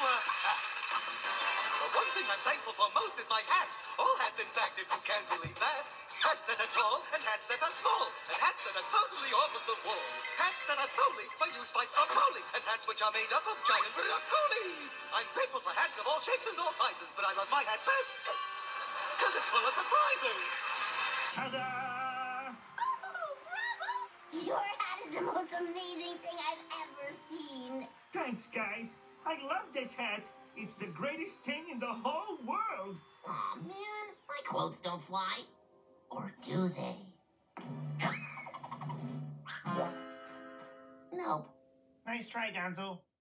a hat. The one thing I'm thankful for most is my hat. All hats, in fact, if you can believe that. Hats that are tall and hats that are small, and hats that are totally off of the wall. Hats that are solely for use by some rolling, and hats which are made up of giant broccoli. I'm grateful for hats of all shapes and all sizes, but I love my hat best because it's full of surprises. Ta-da! Oh, bravo! Your hat is the most amazing thing I've ever seen. Thanks, guys. I love this hat. It's the greatest thing in the whole world. Aw, man, my clothes don't fly. Or do they? Nope. Nice try, Gonzo.